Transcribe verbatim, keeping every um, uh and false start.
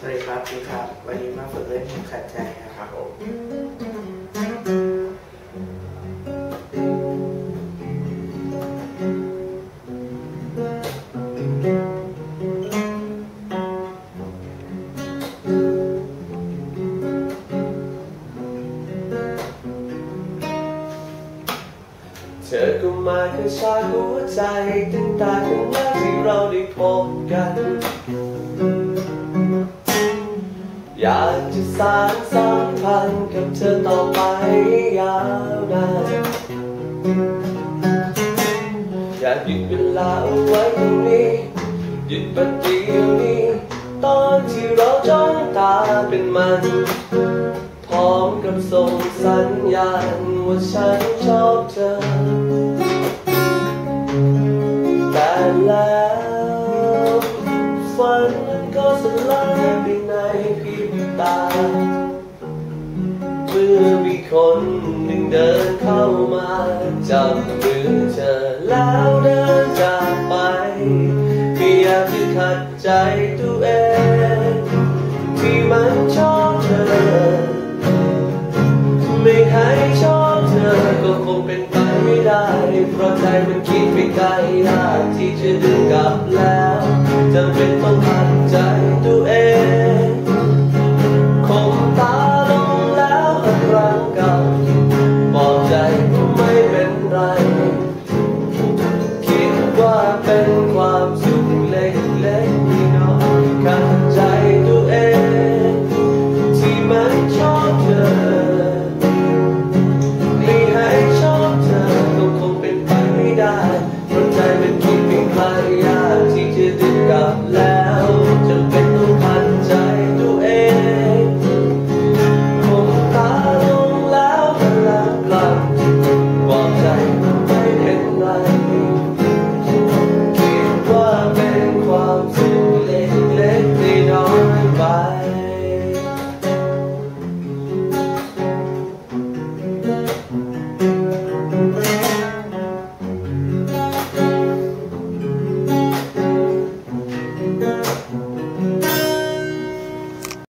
สวัสดีครับพี่ครับวันนี้มาฝึกเล่นเพลงขัดใจครับผมเธอก็มากระชากหัวใจตั้งแต่ครั้งแรกที่เราได้พบกันอยากจะสานสัมพันธ์กับเธอต่อไปยาวนานอยากหยุดเวลาเอาไว้ตรงนี้หยุดปัจจุบันนี้ตอนที่เราจ้องตาเป็นมันพร้อมกับส่งสัญญาณว่าฉันชอบเธอแต่แล้วฝันนั้นก็สลายไปในพริบตาเมื่อมีคนหนึ่งเดินเข้ามาจับมือเธอแล้วเดินจากไปพยายามจะขัดใจตัวเองที่มันชอบเธอไม่ให้ชอบเธอก็คงเป็นไปไม่ได้เพราะใจมันคิดไปไกลยากที่จะดึงกลับแล้วจำเป็นต้องขัดใจตัวเองคงตาลงแล้วหักรักกันบอกใจว่าไม่เป็นไรคิดว่าเป็นความสุขเล็กๆน้อยๆขัดใจตัวเองที่มันชอบเธอไม่ให้ชอบเธอก็คงเป็นไปไม่ได้เพราะใจมันคิดไปไกลยากที่จะดึงกลับแล้วจำเป็นต้องขัดใจตัวเองคงตาลงแล้วพลังกลับบอกใจ